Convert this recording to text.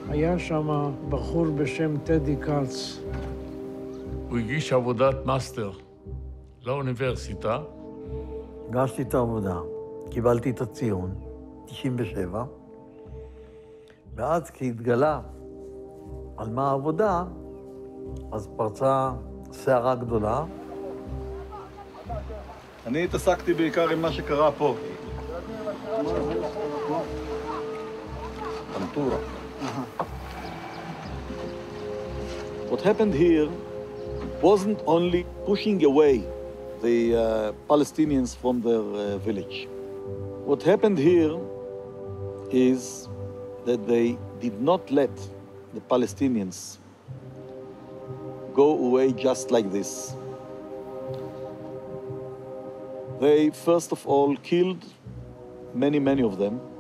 היה שם בחור בשם טדי קץ. הוא הגיש עבודת מאסטר לאוניברסיטה. הגשתי את העבודה, קיבלתי את הציון, 97, ואז כשהתגלה על מה העבודה, אז פרצה סערה גדולה. אני התעסקתי בעיקר עם מה שקרה פה. טנטורה. What happened here wasn't only pushing away the Palestinians from their village. What happened here is that they did not let the Palestinians go away just like this. They first of all killed many of them.